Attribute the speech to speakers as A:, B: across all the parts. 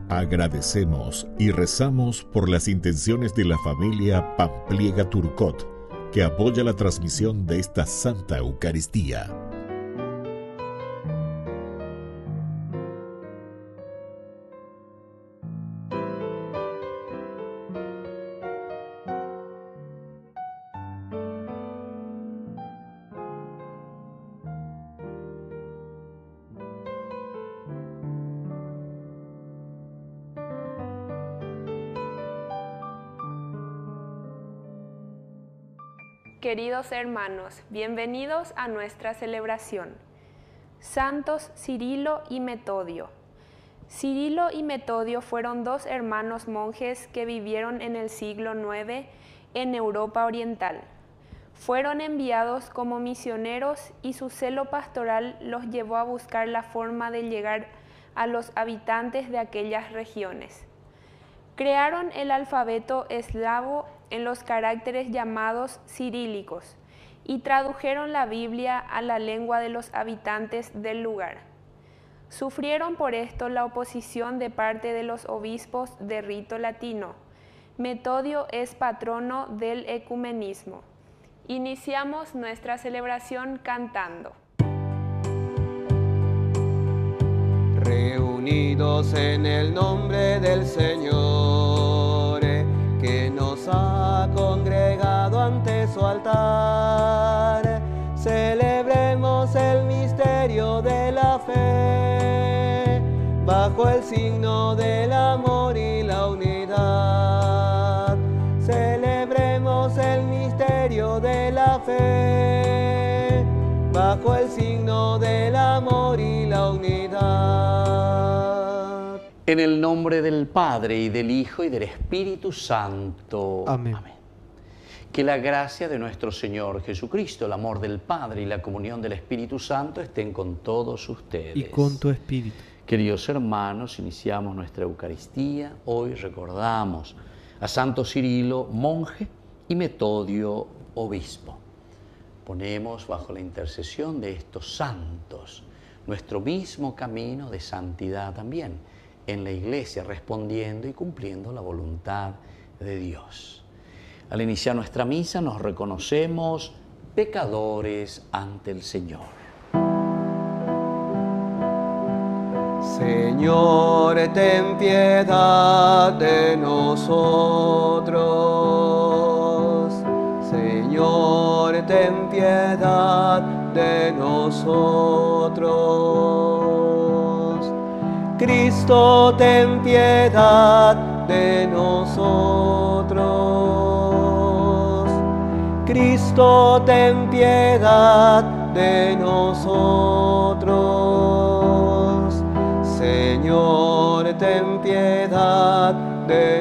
A: Agradecemos y rezamos por las intenciones de la familia Pampliega Turcot, que apoya la transmisión de esta Santa Eucaristía.
B: Queridos hermanos, bienvenidos a nuestra celebración. Santos Cirilo y Metodio. Cirilo y Metodio fueron dos hermanos monjes que vivieron en el siglo IX en Europa Oriental. Fueron enviados como misioneros y su celo pastoral los llevó a buscar la forma de llegar a los habitantes de aquellas regiones. Crearon el alfabeto eslavo en los caracteres llamados cirílicos y tradujeron la Biblia a la lengua de los habitantes del lugar. Sufrieron por esto la oposición de parte de los obispos de rito latino. Metodio es patrono del ecumenismo. Iniciamos nuestra celebración cantando.
C: Reunidos en el nombre del Señor, que nos ha congregado ante su altar, celebremos el misterio de la fe, bajo el signo del amor y la unidad. Celebremos el misterio de la fe, bajo el signo del amor y la unidad.
D: En el nombre del Padre, y del Hijo, y del Espíritu Santo.
E: Amén.
D: Amén. Que la gracia de nuestro Señor Jesucristo, el amor del Padre y la comunión del Espíritu Santo estén con todos ustedes.
E: Y con tu espíritu.
D: Queridos hermanos, iniciamos nuestra Eucaristía. Hoy recordamos a Santo Cirilo, monje, y Metodio, obispo. Ponemos bajo la intercesión de estos santos nuestro mismo camino de santidad también en la Iglesia, respondiendo y cumpliendo la voluntad de Dios. Al iniciar nuestra misa nos reconocemos pecadores ante el Señor.
C: Señor, ten piedad de nosotros. Señor, ten piedad de nosotros. Cristo, ten piedad de nosotros. Cristo, ten piedad de nosotros. Señor, ten piedad de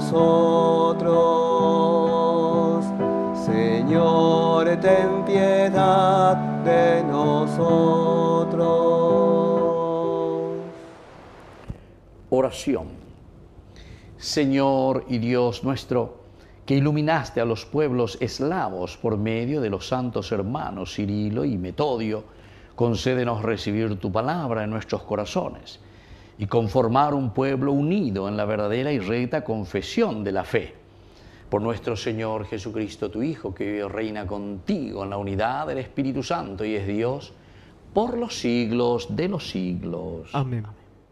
C: nosotros. Señor, ten piedad de nosotros.
D: Oración. Señor y Dios nuestro, que iluminaste a los pueblos eslavos por medio de los santos hermanos Cirilo y Metodio, concédenos recibir tu palabra en nuestros corazones y conformar un pueblo unido en la verdadera y recta confesión de la fe. Por nuestro Señor Jesucristo, tu Hijo, que vive y reina contigo en la unidad del Espíritu Santo y es Dios por los siglos de los siglos.
E: Amén.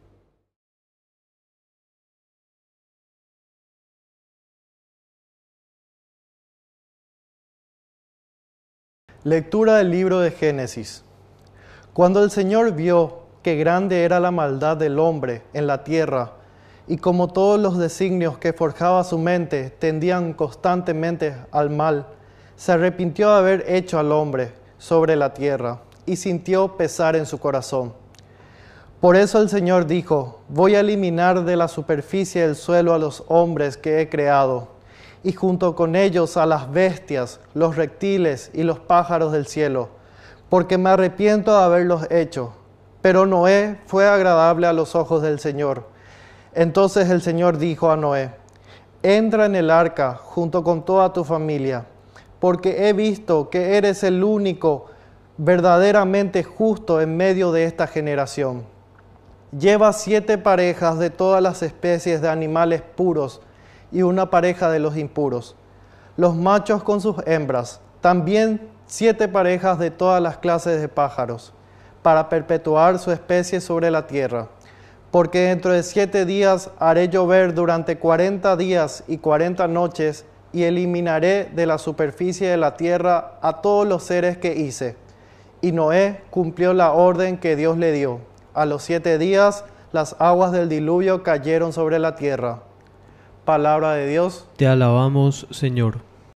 E: Lectura del libro de Génesis. Cuando el Señor vio que grande era la maldad del hombre en la tierra, y como todos los designios que forjaba su mente tendían constantemente al mal, se arrepintió de haber hecho al hombre sobre la tierra, y sintió pesar en su corazón. Por eso el Señor dijo: voy a eliminar de la superficie del suelo a los hombres que he creado, y junto con ellos a las bestias, los reptiles y los pájaros del cielo, porque me arrepiento de haberlos hecho. Pero Noé fue agradable a los ojos del Señor. Entonces el Señor dijo a Noé: entra en el arca junto con toda tu familia, porque he visto que eres el único verdaderamente justo en medio de esta generación. Lleva 7 parejas de todas las especies de animales puros y una pareja de los impuros, los machos con sus hembras, también 7 parejas de todas las clases de pájaros, para perpetuar su especie sobre la tierra. Porque dentro de 7 días haré llover durante 40 días y 40 noches, y eliminaré de la superficie de la tierra a todos los seres que hice. Y Noé cumplió la orden que Dios le dio. A los 7 días las aguas del diluvio cayeron sobre la tierra. Palabra de Dios.
F: Te alabamos, Señor.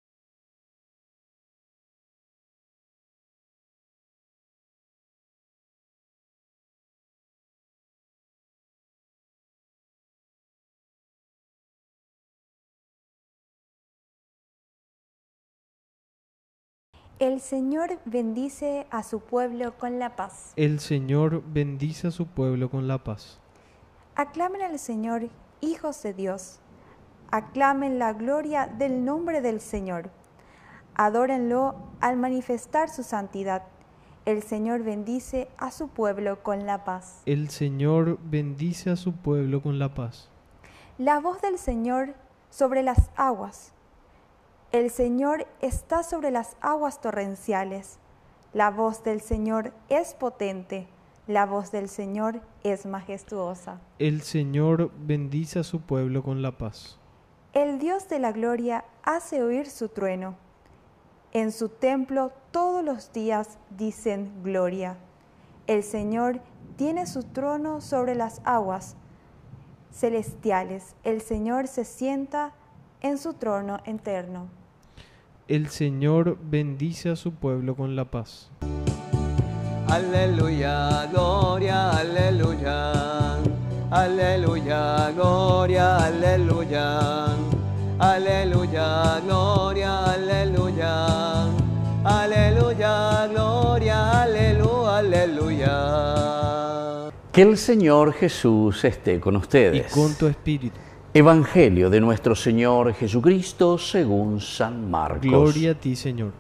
G: El Señor bendice a su pueblo con la paz.
F: El Señor bendice a su pueblo con la paz.
G: Aclamen al Señor, hijos de Dios. Aclamen la gloria del nombre del Señor. Adórenlo al manifestar su santidad. El Señor bendice a su pueblo con la paz.
F: El Señor bendice a su pueblo con la paz.
G: La voz del Señor sobre las aguas. El Señor está sobre las aguas torrenciales. La voz del Señor es potente. La voz del Señor es majestuosa.
F: El Señor bendice a su pueblo con la paz.
G: El Dios de la gloria hace oír su trueno. En su templo todos los días dicen gloria. El Señor tiene su trono sobre las aguas celestiales. El Señor se sienta en su trono eterno.
F: El Señor bendice a su pueblo con la paz.
C: Aleluya, gloria, aleluya. Aleluya, gloria, aleluya. Aleluya, gloria, aleluya. Aleluya, gloria, aleluya, aleluya.
D: Que el Señor Jesús esté con ustedes.
F: Y con tu espíritu.
D: Evangelio de nuestro Señor Jesucristo según San Marcos.
F: Gloria a ti, Señor.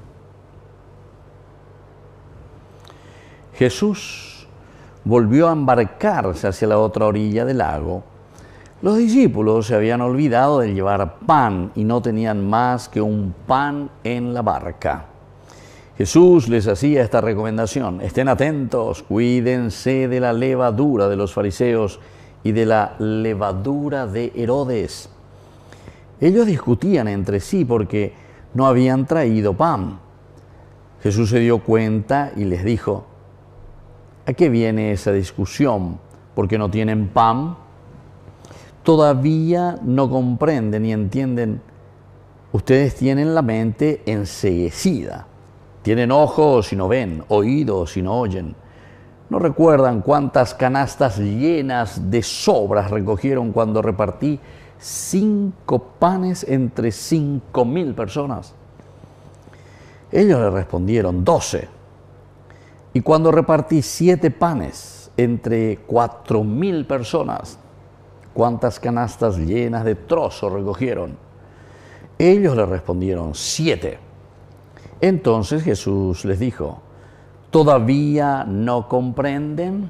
D: Jesús volvió a embarcarse hacia la otra orilla del lago. Los discípulos se habían olvidado de llevar pan y no tenían más que un pan en la barca. Jesús les hacía esta recomendación: estén atentos, cuídense de la levadura de los fariseos y de la levadura de Herodes. Ellos discutían entre sí porque no habían traído pan. Jesús se dio cuenta y les dijo: ¿a qué viene esa discusión? ¿Porque no tienen pan? ¿Todavía no comprenden y entienden? Ustedes tienen la mente enceguecida. Tienen ojos y no ven, oídos y no oyen. ¿No recuerdan cuántas canastas llenas de sobras recogieron cuando repartí 5 panes entre 5.000 personas? Ellos le respondieron: 12. Y cuando repartí 7 panes entre 4.000 personas, ¿cuántas canastas llenas de trozos recogieron? Ellos le respondieron: 7. Entonces Jesús les dijo: ¿todavía no comprenden?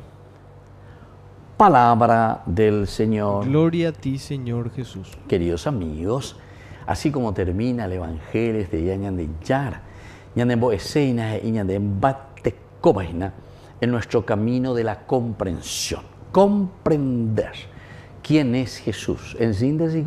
D: Palabra del Señor.
F: Gloria a ti, Señor Jesús.
D: Queridos amigos, así como termina el Evangelio de Yañan Yar, Ñanden Boeseina y Ñanden Batecobaina, en nuestro camino de la comprensión. Comprender quién es Jesús. En síntesis,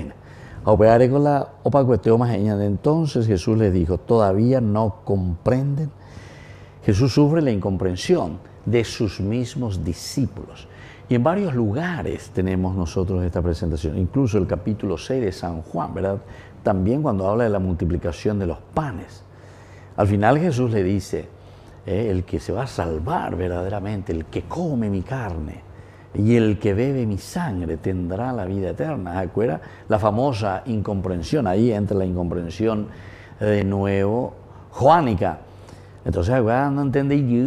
D: entonces Jesús les dijo: ¿todavía no comprenden? Jesús sufre la incomprensión de sus mismos discípulos. Y en varios lugares tenemos nosotros esta presentación, incluso el capítulo 6 de San Juan, ¿verdad? También cuando habla de la multiplicación de los panes. Al final Jesús le dice, el que se va a salvar verdaderamente, el que come mi carne y el que bebe mi sangre tendrá la vida eterna. ¿Acuerda? La famosa incomprensión, ahí entra la incomprensión de nuevo joánica. Entonces, no entendí,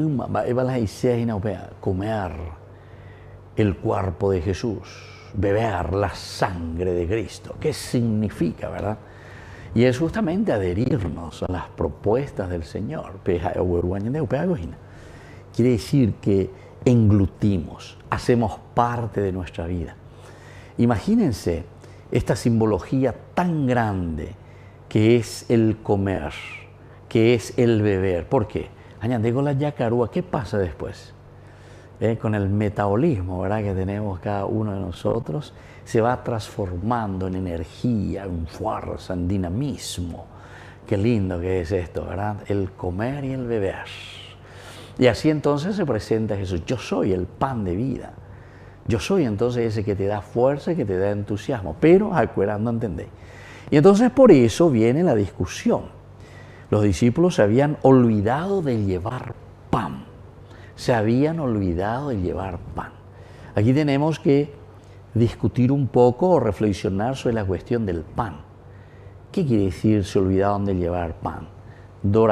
D: comer el cuerpo de Jesús, beber la sangre de Cristo. ¿Qué significa, verdad? Y es justamente adherirnos a las propuestas del Señor. Quiere decir que englutimos, hacemos parte de nuestra vida. Imagínense esta simbología tan grande que es el comer, que es el beber. ¿Por qué? Añadigo la yacarúa, ¿qué pasa después? Con el metabolismo, ¿verdad?, que tenemos cada uno de nosotros, se va transformando en energía, en fuerza, en dinamismo. Qué lindo que es esto, ¿verdad? El comer y el beber. Y así entonces se presenta Jesús. Yo soy el pan de vida. Yo soy entonces ese que te da fuerza y que te da entusiasmo. Pero, acuerdo, ¿entendéis? Y entonces por eso viene la discusión. Los discípulos se habían olvidado de llevar pan. Se habían olvidado de llevar pan. Aquí tenemos que discutir un poco o reflexionar sobre la cuestión del pan. ¿Qué quiere decir se olvidaron de llevar pan? No,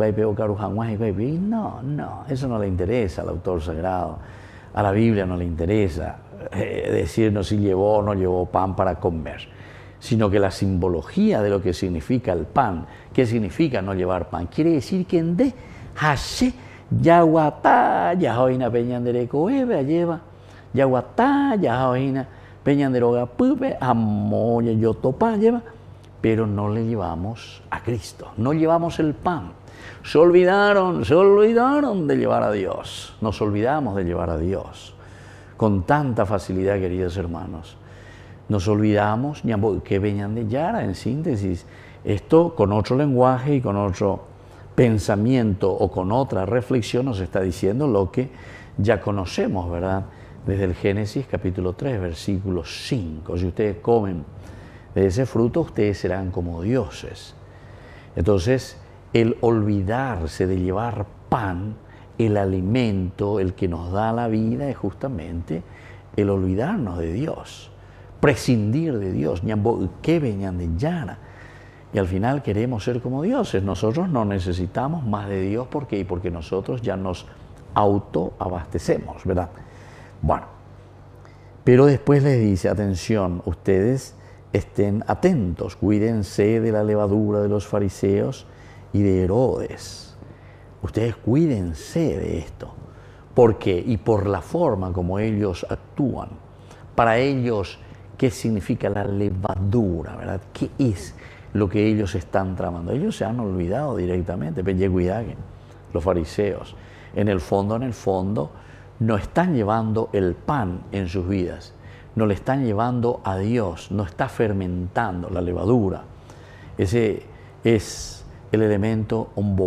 D: eso no le interesa al autor sagrado. A la Biblia no le interesa decirnos si llevó o no llevó pan para comer, sino que la simbología de lo que significa el pan, ¿qué significa no llevar pan? Quiere decir que en de hashe yaguatá yahoina peñandereco lleva yaguatá yahoina peñanderoga pupe amoya yotopa lleva, pero no le llevamos a Cristo, no llevamos el pan. Se olvidaron de llevar a Dios. Nos olvidamos de llevar a Dios con tanta facilidad, queridos hermanos. Nos olvidamos, que venían de Yara, en síntesis. Esto con otro lenguaje y con otro pensamiento o con otra reflexión nos está diciendo lo que ya conocemos, ¿verdad? Desde el Génesis capítulo 3, versículo 5. Si ustedes comen de ese fruto, ustedes serán como dioses. Entonces, el olvidarse de llevar pan, el alimento, el que nos da la vida, es justamente el olvidarnos de Dios, prescindir de Dios, que venían de Yara. Y al final queremos ser como dioses. Nosotros no necesitamos más de Dios. ¿Por qué? Porque nosotros ya nos autoabastecemos, ¿verdad? Bueno, pero después les dice, atención, ustedes estén atentos, cuídense de la levadura de los fariseos y de Herodes. Ustedes cuídense de esto. ¿Por qué? Y por la forma como ellos actúan. Para ellos, ¿qué significa la levadura, verdad? ¿Qué es lo que ellos están tramando? Ellos se han olvidado directamente. Los fariseos, en el fondo, no están llevando el pan en sus vidas. No le están llevando a Dios. No está fermentando la levadura. Ese es el elemento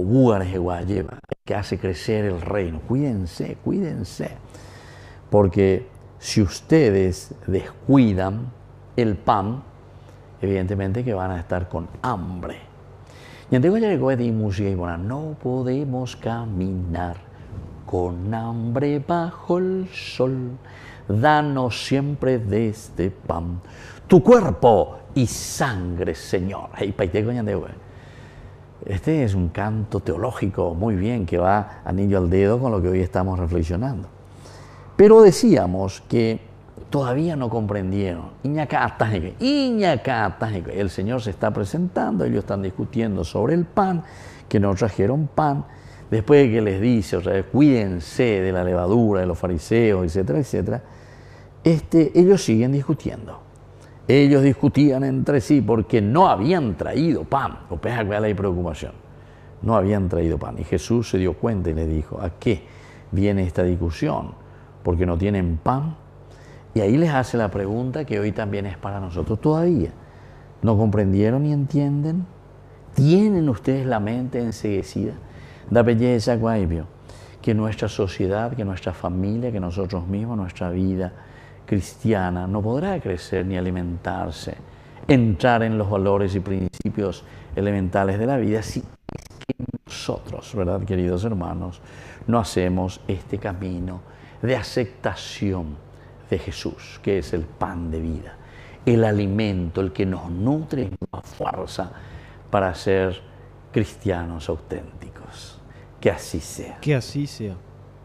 D: que hace crecer el reino. Cuídense, porque si ustedes descuidan el pan, evidentemente que van a estar con hambre. Y antes de música y bueno, no podemos caminar con hambre bajo el sol. Danos siempre de este pan, tu cuerpo y sangre, Señor. Este es un canto teológico muy bien que va anillo al dedo con lo que hoy estamos reflexionando. Pero decíamos que todavía no comprendieron. El Señor se está presentando, ellos están discutiendo sobre el pan, que no trajeron pan. Después de que les dice, otra vez, cuídense de la levadura de los fariseos, etcétera, etcétera, ellos siguen discutiendo. Ellos discutían entre sí porque no habían traído pan. La preocupación. No habían traído pan. Y Jesús se dio cuenta y le dijo, ¿a qué viene esta discusión? Porque no tienen pan. Y ahí les hace la pregunta que hoy también es para nosotros todavía. ¿No comprendieron ni entienden? ¿Tienen ustedes la mente enceguecida? Da belleza, que nuestra sociedad, que nuestra familia, que nosotros mismos, nuestra vida cristiana no podrá crecer ni alimentarse, entrar en los valores y principios elementales de la vida si es que nosotros, ¿verdad, queridos hermanos, no hacemos este camino de aceptación de Jesús, que es el pan de vida, el alimento, el que nos nutre y nos da fuerza para ser cristianos auténticos. Que así sea.
F: Que así sea.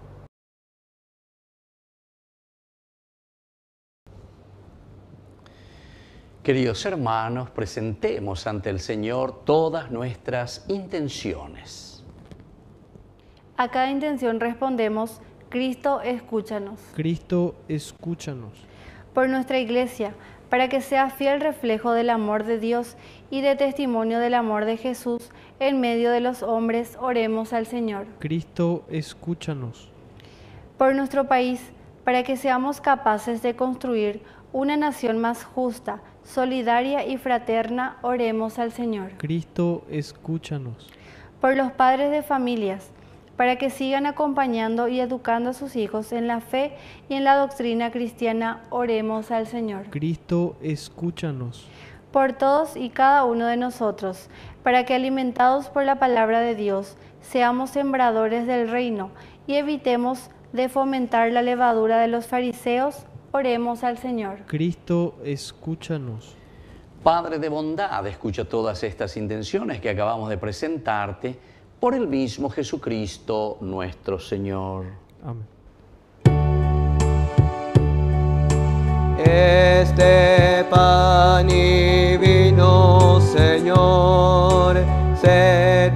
D: Queridos hermanos, presentemos ante el Señor todas nuestras intenciones.
H: A cada intención respondemos, Cristo, escúchanos.
F: Cristo, escúchanos.
H: Por nuestra Iglesia, para que sea fiel reflejo del amor de Dios y de testimonio del amor de Jesús en medio de los hombres, oremos al Señor.
F: Cristo, escúchanos.
H: Por nuestro país, para que seamos capaces de construir una nación más justa, solidaria y fraterna, oremos al Señor.
F: Cristo, escúchanos.
H: Por los padres de familias, para que sigan acompañando y educando a sus hijos en la fe y en la doctrina cristiana, oremos al Señor.
F: Cristo, escúchanos.
H: Por todos y cada uno de nosotros, para que alimentados por la palabra de Dios, seamos sembradores del reino y evitemos de fomentar la levadura de los fariseos, oremos al Señor.
F: Cristo, escúchanos.
D: Padre de bondad, escucha todas estas intenciones que acabamos de presentarte por el mismo Jesucristo nuestro Señor.
F: Amén.
C: Este pan y vino, Señor, se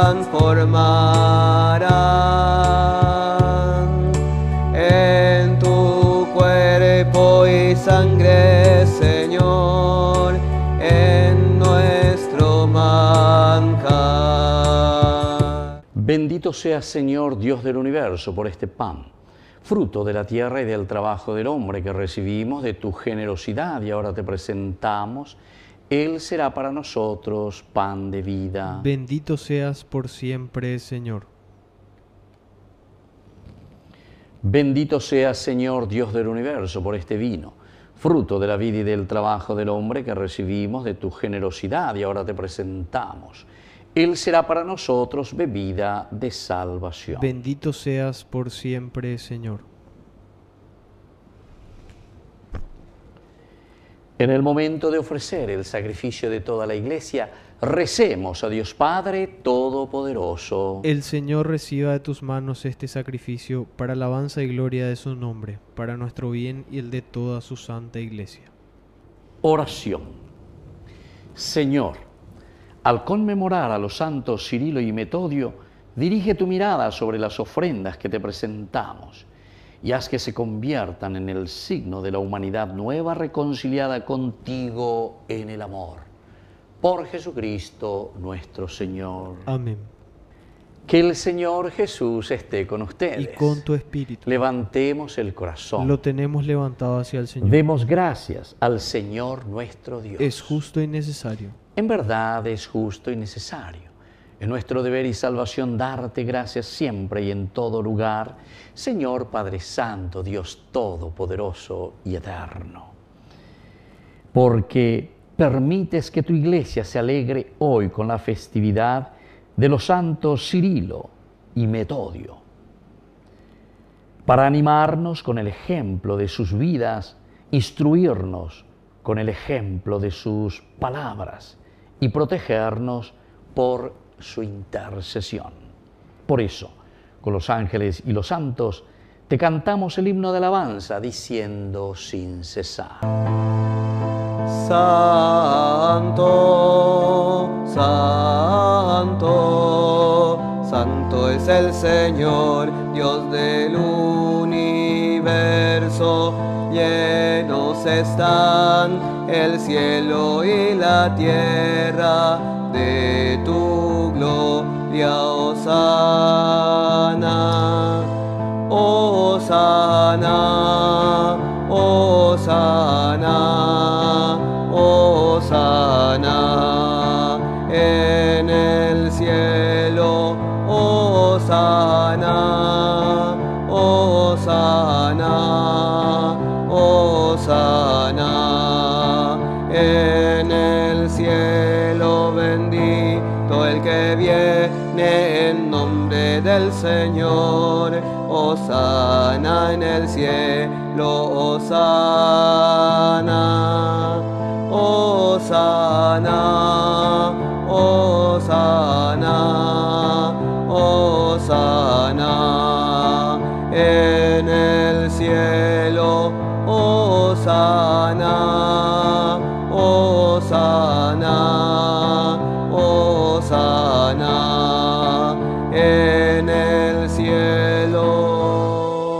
C: transformarán en tu cuerpo y sangre, Señor, en nuestro manjar.
D: Bendito seas, Señor, Dios del universo, por este pan, fruto de la tierra y del trabajo del hombre que recibimos de tu generosidad y ahora te presentamos. Él será para nosotros pan de vida.
F: Bendito seas por siempre, Señor.
D: Bendito seas, Señor, Dios del universo, por este vino, fruto de la vida y del trabajo del hombre que recibimos de tu generosidad y ahora te presentamos. Él será para nosotros bebida de salvación.
F: Bendito seas por siempre, Señor.
D: En el momento de ofrecer el sacrificio de toda la Iglesia, recemos a Dios Padre Todopoderoso.
F: El Señor reciba de tus manos este sacrificio para alabanza y gloria de su nombre, para nuestro bien y el de toda su santa Iglesia.
D: Oración. Señor, al conmemorar a los santos Cirilo y Metodio, dirige tu mirada sobre las ofrendas que te presentamos y haz que se conviertan en el signo de la humanidad nueva reconciliada contigo en el amor. Por Jesucristo nuestro Señor.
F: Amén.
D: Que el Señor Jesús esté con ustedes.
F: Y con tu espíritu.
D: Levantemos el corazón.
F: Lo tenemos levantado hacia el Señor.
D: Demos gracias al Señor nuestro Dios.
F: Es justo y necesario.
D: En verdad es justo y necesario. Es nuestro deber y salvación darte gracias siempre y en todo lugar, Señor Padre Santo, Dios Todopoderoso y Eterno. Porque permites que tu Iglesia se alegre hoy con la festividad de los santos Cirilo y Metodio, para animarnos con el ejemplo de sus vidas, instruirnos con el ejemplo de sus palabras y protegernos por su intercesión. Por eso, con los ángeles y los santos, te cantamos el himno de alabanza diciendo sin cesar:
C: Santo, santo, santo es el Señor, Dios del universo. Llenos están el cielo y la tierra de tu gloria. Hosana, Hosana, Hosana, Hosana en el cielo. Hosana, Hosana, Hosana en el cielo. Bendito el que viene en nombre del Señor. Hosana en el cielo. Hosana, Hosana, Hosana, Hosana en el cielo. Hosana, Hosana, Hosana en el cielo.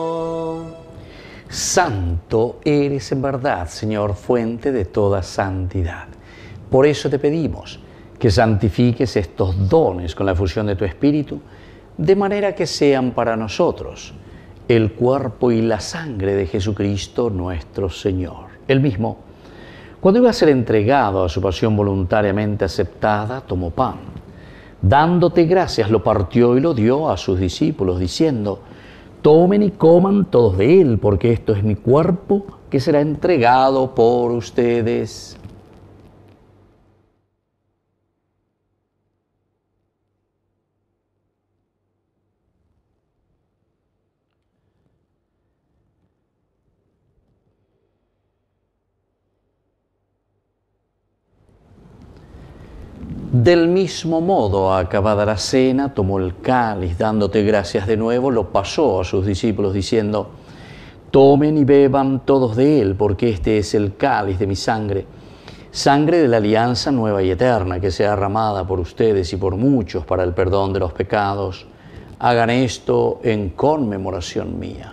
D: Santo eres en verdad, Señor, fuente de toda santidad. Por eso te pedimos que santifiques estos dones con la fusión de tu Espíritu, de manera que sean para nosotros el cuerpo y la sangre de Jesucristo nuestro Señor. Él mismo, cuando iba a ser entregado a su pasión voluntariamente aceptada, tomó pan. Dándote gracias, lo partió y lo dio a sus discípulos, diciendo: tomen y coman todos de él, porque esto es mi cuerpo que será entregado por ustedes. Del mismo modo, acabada la cena, tomó el cáliz, dándote gracias de nuevo, lo pasó a sus discípulos, diciendo: tomen y beban todos de él, porque este es el cáliz de mi sangre, sangre de la alianza nueva y eterna, que sea derramada por ustedes y por muchos para el perdón de los pecados. Hagan esto en conmemoración mía.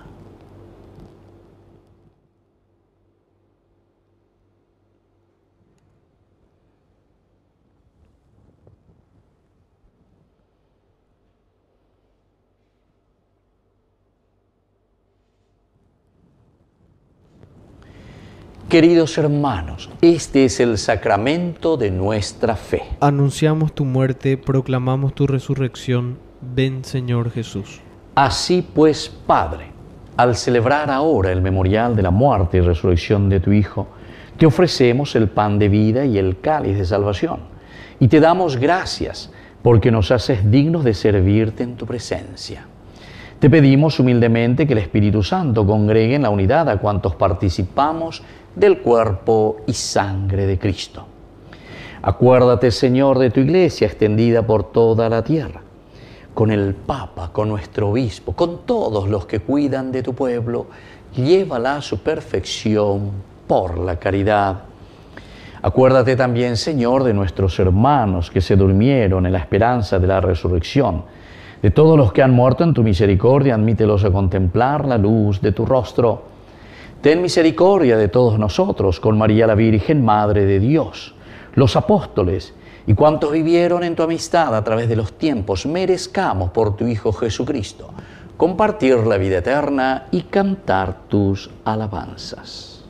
D: Queridos hermanos, este es el sacramento de nuestra fe.
F: Anunciamos tu muerte, proclamamos tu resurrección. Ven, Señor Jesús.
D: Así pues, Padre, al celebrar ahora el memorial de la muerte y resurrección de tu Hijo, te ofrecemos el pan de vida y el cáliz de salvación. Y te damos gracias porque nos haces dignos de servirte en tu presencia. Te pedimos humildemente que el Espíritu Santo congregue en la unidad a cuantos participamos del cuerpo y sangre de Cristo. Acuérdate, Señor, de tu Iglesia extendida por toda la tierra, con el Papa, con nuestro Obispo, con todos los que cuidan de tu pueblo, llévala a su perfección por la caridad. Acuérdate también, Señor, de nuestros hermanos que se durmieron en la esperanza de la resurrección. De todos los que han muerto en tu misericordia, admítelos a contemplar la luz de tu rostro. Ten misericordia de todos nosotros, con María la Virgen, Madre de Dios, los apóstoles y cuantos vivieron en tu amistad a través de los tiempos, merezcamos por tu Hijo Jesucristo compartir la vida eterna y cantar tus alabanzas.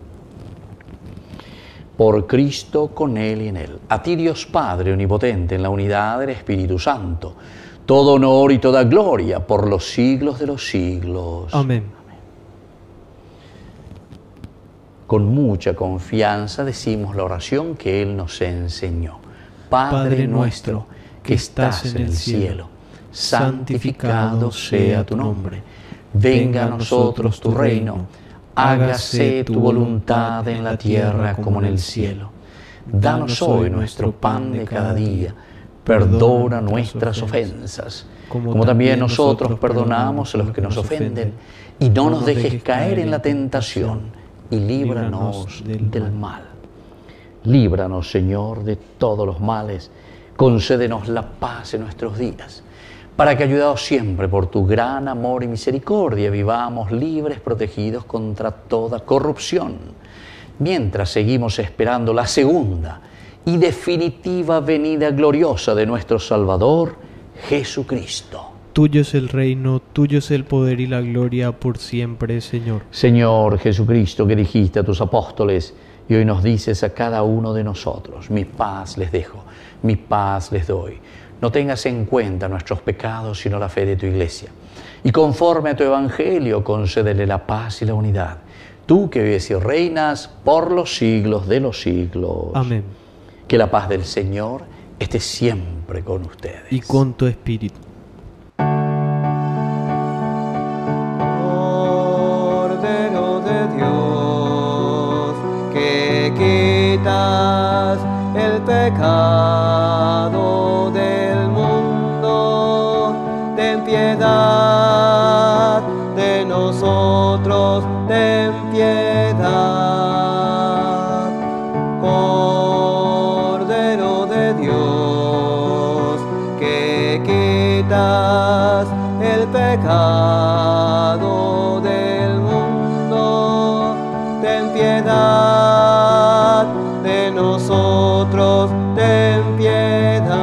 D: Por Cristo, con Él y en Él. A ti, Dios Padre omnipotente, en la unidad del Espíritu Santo, todo honor y toda gloria por los siglos de los siglos.
F: Amén.
D: Con mucha confianza decimos la oración que Él nos enseñó. Padre nuestro, que estás en el cielo, santificado sea tu nombre. Venga a nosotros tu reino. Hágase tu voluntad en la tierra como en el cielo. Danos hoy nuestro pan de cada día. Perdona nuestras ofensas, como también nosotros perdonamos a los que nos ofenden. Y no nos dejes caer en la tentación, y líbranos del mal. Líbranos, Señor, de todos los males. Concédenos la paz en nuestros días, para que, ayudados siempre por tu gran amor y misericordia, vivamos libres, protegidos contra toda corrupción, mientras seguimos esperando la segunda y definitiva venida gloriosa de nuestro Salvador, Jesucristo.
F: Tuyo es el reino, tuyo es el poder y la gloria por siempre, Señor.
D: Señor Jesucristo, que dijiste a tus apóstoles y hoy nos dices a cada uno de nosotros: mi paz les dejo, mi paz les doy. No tengas en cuenta nuestros pecados, sino la fe de tu Iglesia. Y conforme a tu Evangelio, concédele la paz y la unidad. Tú que vives y reinas por los siglos de los siglos.
F: Amén.
D: Que la paz del Señor esté siempre con ustedes.
F: Y con tu espíritu.
C: Cordero de Dios, que quitas el pecado del mundo, ten piedad de nosotros, ten piedad. Cordero de Dios, que quitas el pecado del mundo, nosotros ten piedad.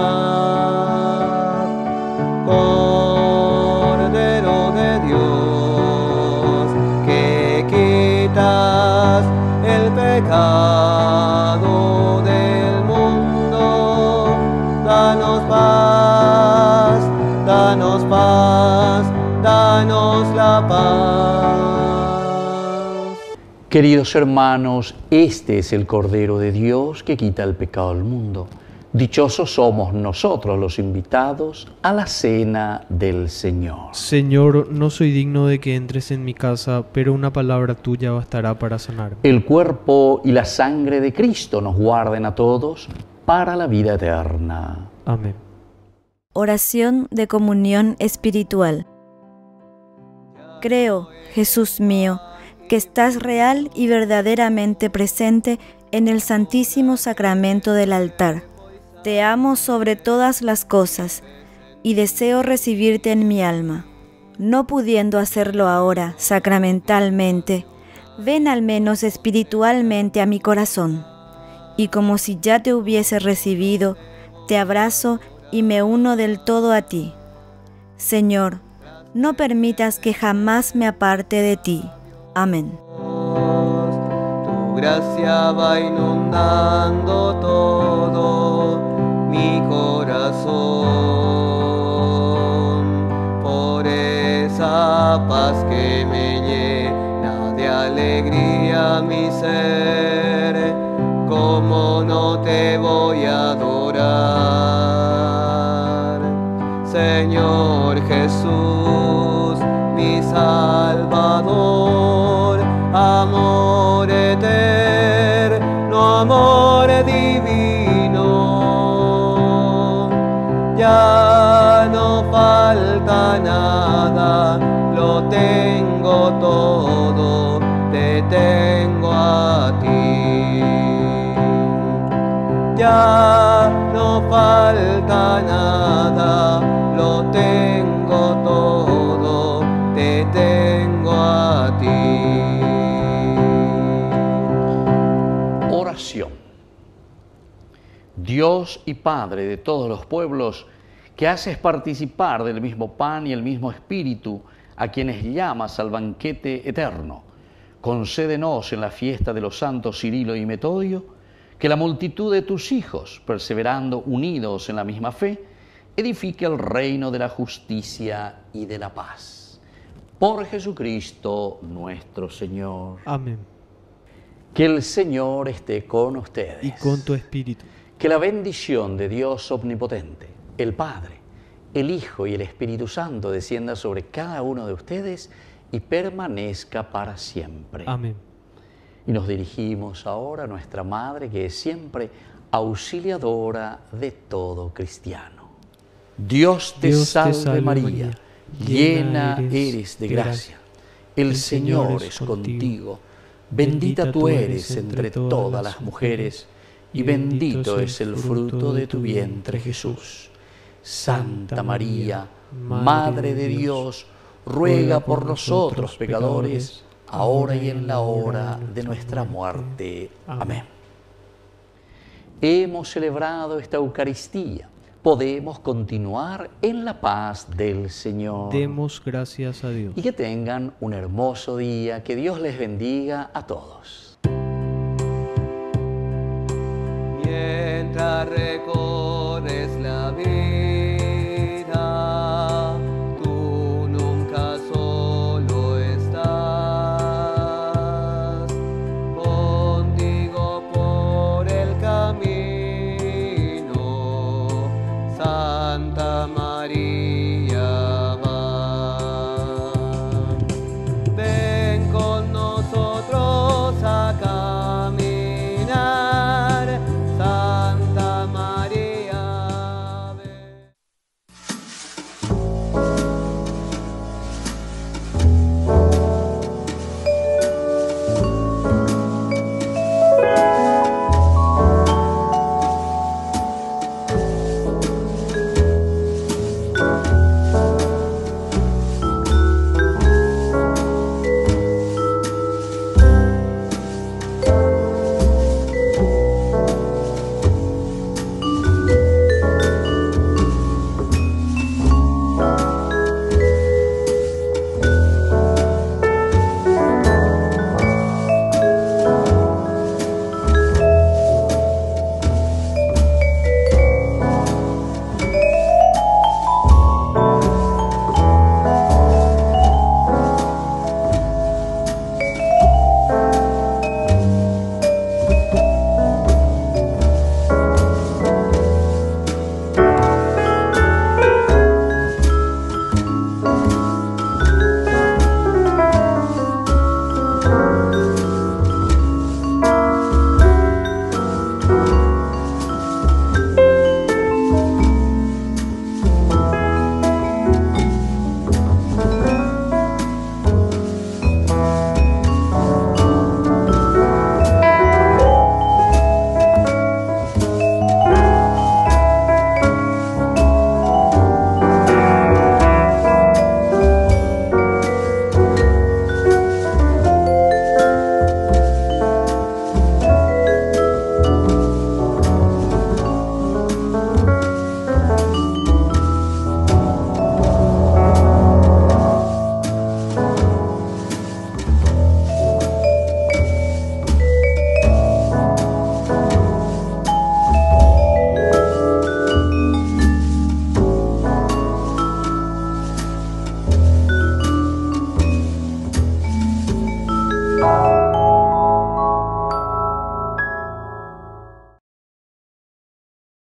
C: Cordero de Dios, que quitas el pecado del mundo, danos paz, danos paz, danos la paz.
D: Queridos hermanos, este es el Cordero de Dios que quita el pecado del mundo. Dichosos somos nosotros los invitados a la cena del Señor.
F: Señor, no soy digno de que entres en mi casa, pero una palabra tuya bastará para sanarme.
D: El cuerpo y la sangre de Cristo nos guarden a todos para la vida eterna.
F: Amén.
I: Oración de comunión espiritual. Creo, Jesús mío, que estás real y verdaderamente presente en el Santísimo Sacramento del altar. Te amo sobre todas las cosas y deseo recibirte en mi alma. No pudiendo hacerlo ahora sacramentalmente, ven al menos espiritualmente a mi corazón, y como si ya te hubiese recibido, te abrazo y me uno del todo a ti. Señor, no permitas que jamás me aparte de ti. Amén.
C: Tu gracia va inundando todo mi corazón, por esa paz que me llena de alegría mi ser, cómo no te voy a adorar, Señor Jesús, mi Salvador, amor eterno, amor divino. Ya no falta nada, lo tengo todo, te tengo a ti. Ya no falta nada, lo tengo todo, te tengo a ti.
D: Oración. Dios y Padre de todos los pueblos, que haces participar del mismo pan y el mismo espíritu a quienes llamas al banquete eterno, concédenos en la fiesta de los santos Cirilo y Metodio que la multitud de tus hijos, perseverando unidos en la misma fe, edifique el reino de la justicia y de la paz. Por Jesucristo nuestro Señor.
F: Amén.
D: Que el Señor esté con ustedes.
F: Y con tu espíritu.
D: Que la bendición de Dios omnipotente, el Padre, el Hijo y el Espíritu Santo descienda sobre cada uno de ustedes y permanezca para siempre.
F: Amén.
D: Y nos dirigimos ahora a nuestra Madre, que es siempre auxiliadora de todo cristiano. Dios te salve María, llena eres de gracia. El Señor es contigo. Bendita tú eres entre todas las mujeres, y bendito es el fruto de tu vientre, Jesús. Santa María, Madre de Dios, ruega por nosotros pecadores, ahora y en la hora de nuestra muerte. Amén. Hemos celebrado esta Eucaristía. Podemos continuar en la paz del Señor.
F: Demos gracias a Dios.
D: Y que tengan un hermoso día. Que Dios les bendiga a todos.
C: Mientras recorres la vida, tú nunca solo estás, contigo por el camino, Santa María.